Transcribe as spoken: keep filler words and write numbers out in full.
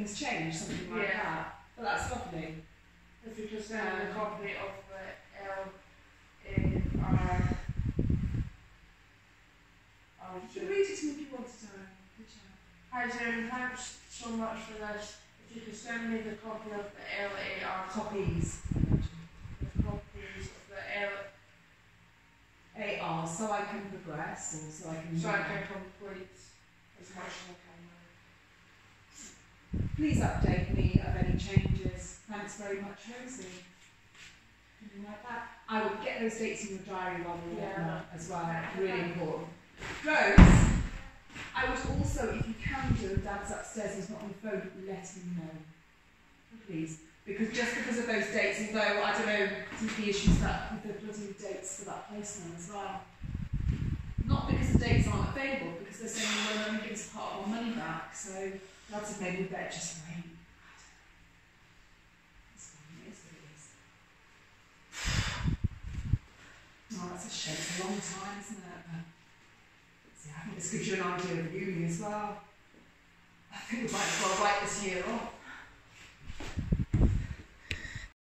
things change, something like Yeah. that. But that's lovely. If you could send Um, a copy of the L A R. You can read it to me if you want to, Darren. Good job. Hi Jeremy, thanks so much for this. If you could send me the copy of the L A R Copies. the copies of the L A R, so I can progress, or so I can. so I can complete as much as I can. Please update me of any changes. Thanks very much, Rosie. Something like that. I would get those dates in your diary while we're Yeah. on that as well. Really important. Rose, I would also, if you can do, and Dad's upstairs, he's not on the phone, let him know. Please. Because just because of those dates, although I don't know some of the issues that with the bloody dates for that placement as well. Not because the dates aren't available, because they're saying we won't only give us part of our money back. So Dad said maybe we better just wait. It's fine, it is what it is. Oh, that's a shame. It's a long time, isn't it? But, see, I think this gives you an idea of uni as well. I think we might as well write this year off.